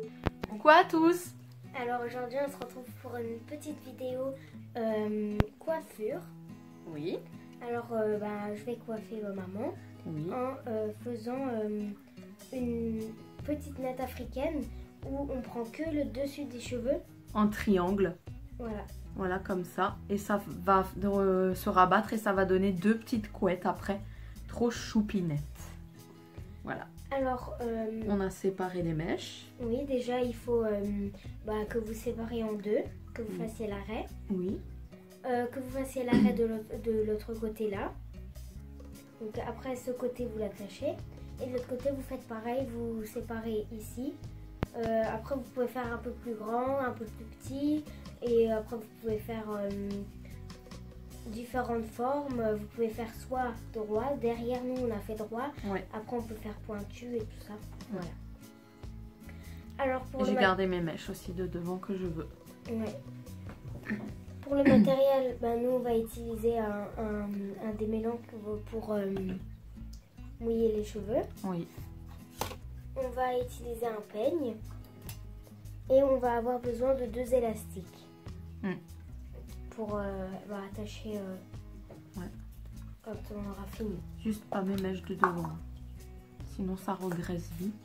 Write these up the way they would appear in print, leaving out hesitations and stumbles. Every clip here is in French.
Coucou à tous. Alors aujourd'hui on se retrouve pour une petite vidéo coiffure. Oui. Alors je vais coiffer maman Oui. en faisant une petite natte africaine où on prend que le dessus des cheveux. En triangle. Voilà. Voilà comme ça. Et ça va se rabattre et ça va donner deux petites couettes après. Trop choupinettes. Voilà. Alors on a séparé les mèches. oui, déjà il faut que vous sépariez en deux, que vous fassiez l'arrêt. Oui. Que vous fassiez l'arrêt de l'autre côté là. Donc après ce côté vous l'attachez et de l'autre côté vous faites pareil, vous séparez ici. Après vous pouvez faire un peu plus grand, un peu plus petit et après vous pouvez faire différentes formes. Vous pouvez faire soit droit, derrière nous on a fait droit, Ouais. après on peut faire pointu et tout ça. Ouais. Voilà. Alors pour J'ai gardé mes mèches aussi de devant que je veux. Ouais. Pour le matériel, nous on va utiliser un démêlant pour mouiller les cheveux. Oui. On va utiliser un peigne et on va avoir besoin de 2 élastiques pour attacher quand on aura fini. Juste pas mes mèches de devant. Sinon ça regresse vite.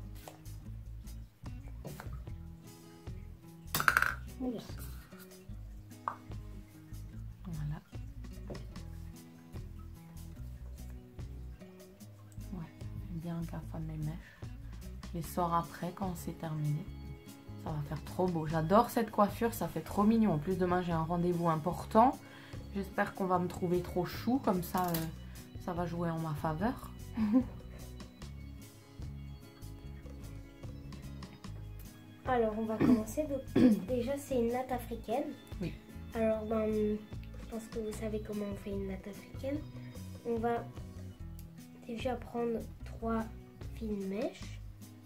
Oui. Voilà. Ouais, bien gaffe à mes mèches. Je les sors après quand c'est terminé. Ça va faire trop beau. J'adore cette coiffure, ça fait trop mignon. En plus demain j'ai un rendez-vous important. J'espère qu'on va me trouver trop chou, comme ça ça va jouer en ma faveur. Alors on va commencer. Donc, déjà c'est une natte africaine. Oui. Alors je pense que vous savez comment on fait une natte africaine. On va déjà prendre 3 fines mèches.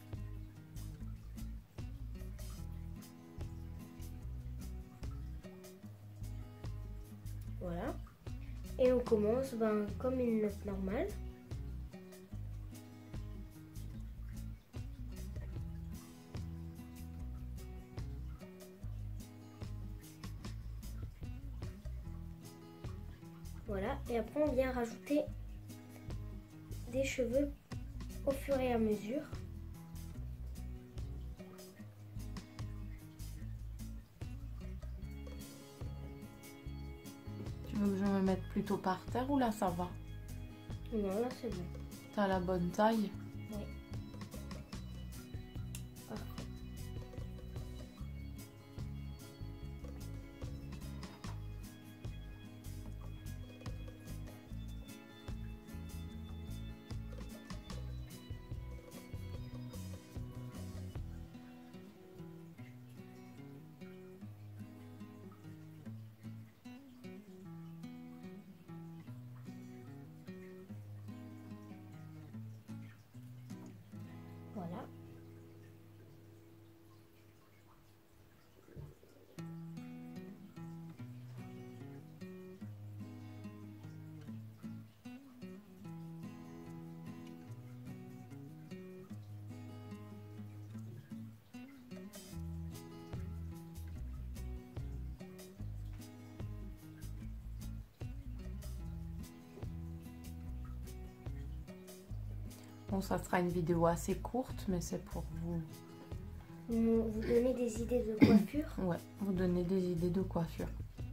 Voilà. Et on commence comme une natte normale. Voilà, et après on vient rajouter des cheveux au fur et à mesure. Tu veux que je me mette plutôt par terre ou là ça va? Non, là c'est bon. T'as la bonne taille? Oui. Parfait. Voilà. Bon, ça sera une vidéo assez courte, mais c'est pour vous. Vous donnez des idées de coiffure. Ouais, vous donner des idées de coiffure.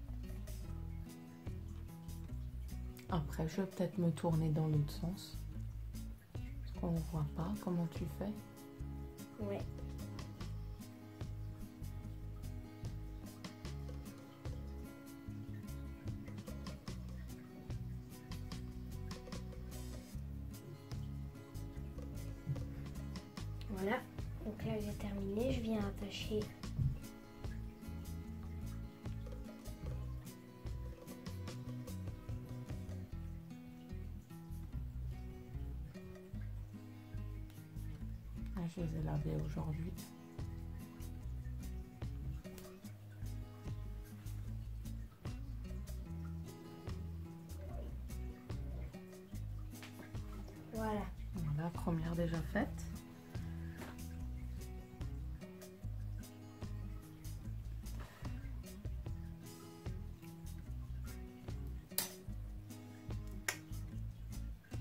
Après, je vais peut-être me tourner dans l'autre sens. Parce qu'on ne voit pas comment tu fais. Ouais. Voilà, donc là j'ai terminé, je viens attacher Je les ai lavés aujourd'hui. Voilà. Voilà, première déjà faite.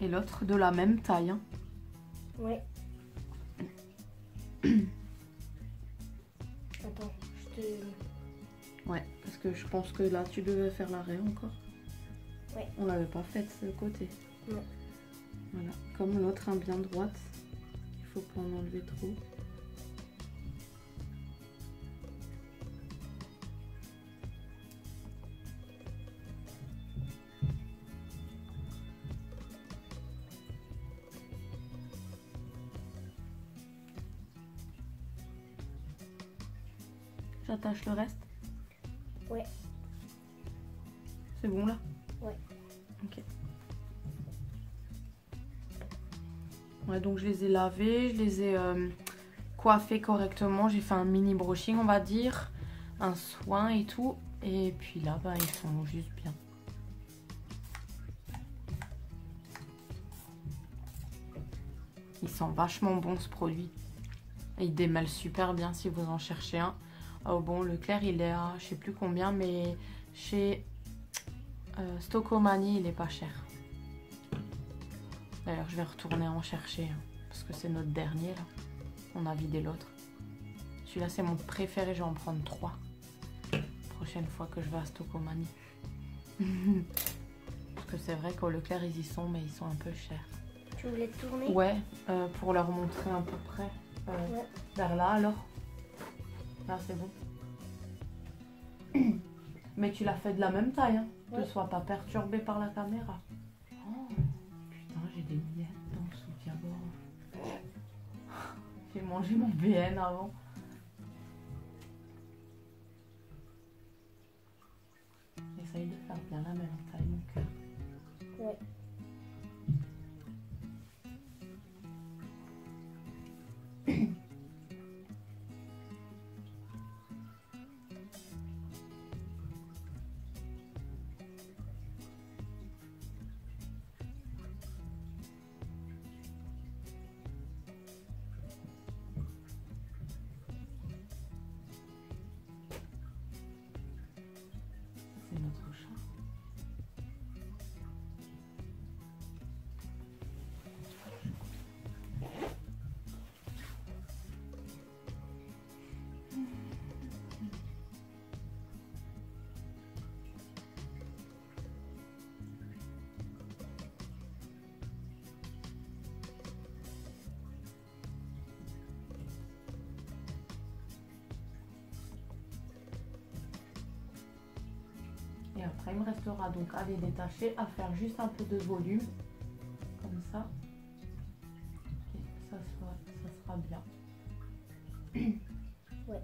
Et l'autre de la même taille. Hein. Ouais. Attends, je te... Ouais, parce que je pense que là, tu devais faire l'arrêt encore. Ouais. On l'avait pas fait de ce côté. Non. Voilà, comme l'autre, hein, bien droite. Il faut pas en enlever trop. J'attache le reste. Ouais. C'est bon là? Ouais. Ok. Ouais, donc je les ai lavés, je les ai coiffés correctement. J'ai fait un mini brushing, on va dire. Un soin et tout. Et puis là, bah, ils sont juste bien. Il sent vachement bon ce produit. Et il démêle super bien si vous en cherchez un. Oh bon, Leclerc, il est à je sais plus combien, mais chez Stocomanie, il est pas cher. D'ailleurs, je vais retourner en chercher, hein, parce que c'est notre dernier, là. On a vidé l'autre. Celui-là, c'est mon préféré, je vais en prendre 3. Prochaine fois que je vais à Stocomanie. Parce que c'est vrai qu'au Leclerc, ils y sont, mais ils sont un peu chers. Tu voulais te tourner? Ouais, pour leur montrer à peu près. Ouais. Vers là, alors. Là, c'est bon. Mais tu l'as fait de la même taille, hein. Ouais. Ne sois pas perturbé par la caméra. Oh, putain, j'ai des miettes dans le soutien-gorge. J'ai mangé mon BN avant. Essaye de faire bien la même taille, mon cœur. Ouais. C'est notre chat. Et après, il me restera donc à les détacher, à faire juste un peu de volume, comme ça. Et ça sera bien. Ouais.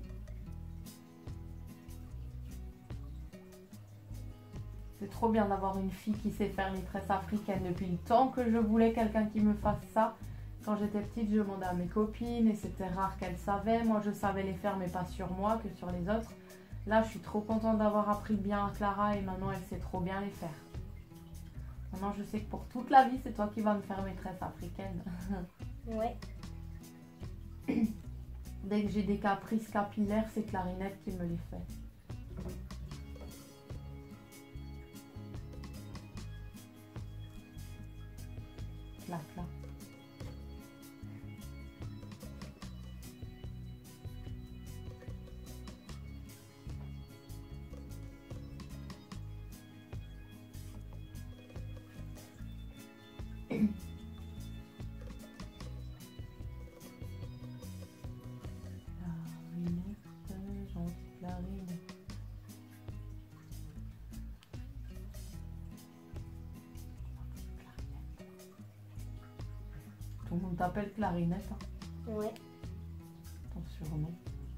C'est trop bien d'avoir une fille qui sait faire les tresses africaines. Depuis le temps que je voulais quelqu'un qui me fasse ça. Quand j'étais petite, je demandais à mes copines et c'était rare qu'elles savaient. Moi, je savais les faire, mais pas sur moi, que sur les autres. Là, je suis trop contente d'avoir appris bien à Clara et maintenant, elle sait trop bien les faire. Maintenant, je sais que pour toute la vie, c'est toi qui vas me faire mes tresses africaines. Ouais. Dès que j'ai des caprices capillaires, c'est Clarinette qui me les fait. Clac, clac. Clarinette, gentille Clarinette. Tout le monde t'appelle Clarinette, hein, Ouais. ton surnom.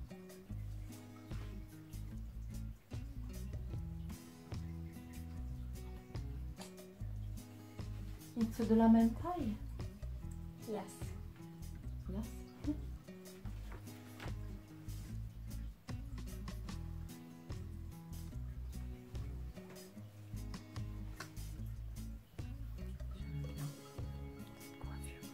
It's de la même taille. Yes. Yes. J'aime bien cette coiffure.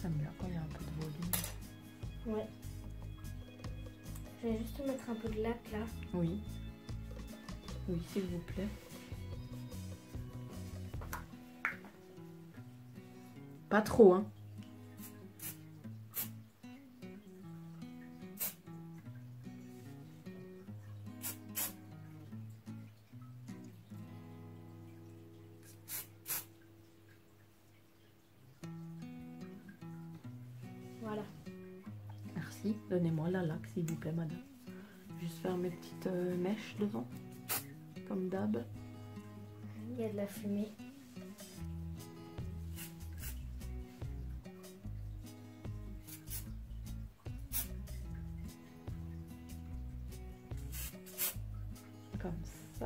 J'aime bien quand il y a un peu de volume. Ouais. Je vais juste mettre un peu de lac là. Oui. Oui, s'il vous plaît. Pas trop, hein. Voilà. Merci. Donnez-moi la laque, s'il vous plaît, madame. Juste faire mes petites mèches devant. Comme d'hab. Il y a de la fumée. Comme ça.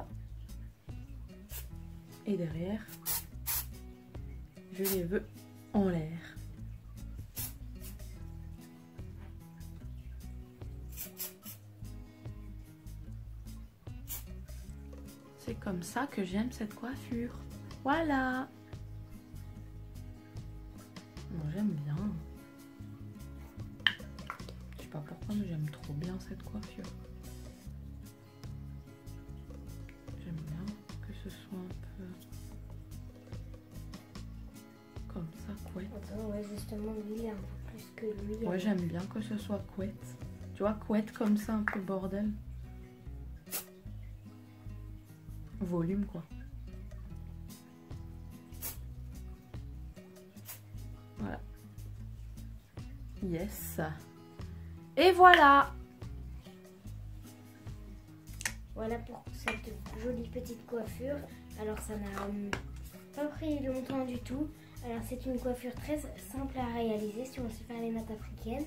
Et derrière, je les veux en l'air. C'est comme ça que j'aime cette coiffure. Voilà. Moi j'aime bien. Je sais pas pourquoi, mais j'aime trop bien cette coiffure. J'aime bien que ce soit un peu comme ça, couette. Attends, ouais, justement, lui, il est un peu plus que lui. Ouais, j'aime bien que ce soit couette. Tu vois, couette comme ça, un peu bordel. Volume, quoi. Voilà. Yes. Et voilà. Voilà pour cette jolie petite coiffure. Alors ça n'a pas pris longtemps du tout. Alors c'est une coiffure très simple à réaliser si on sait faire les nattes africaines.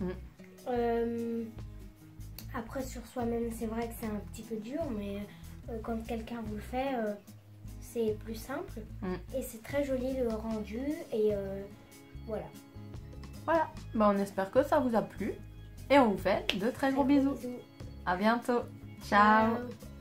Après sur soi-même c'est vrai que c'est un petit peu dur, mais quand quelqu'un vous le fait c'est plus simple. Et c'est très joli le rendu et voilà. Voilà. Bah, on espère que ça vous a plu. Et on vous fait de très gros bisous. À bientôt. Ciao. Ciao.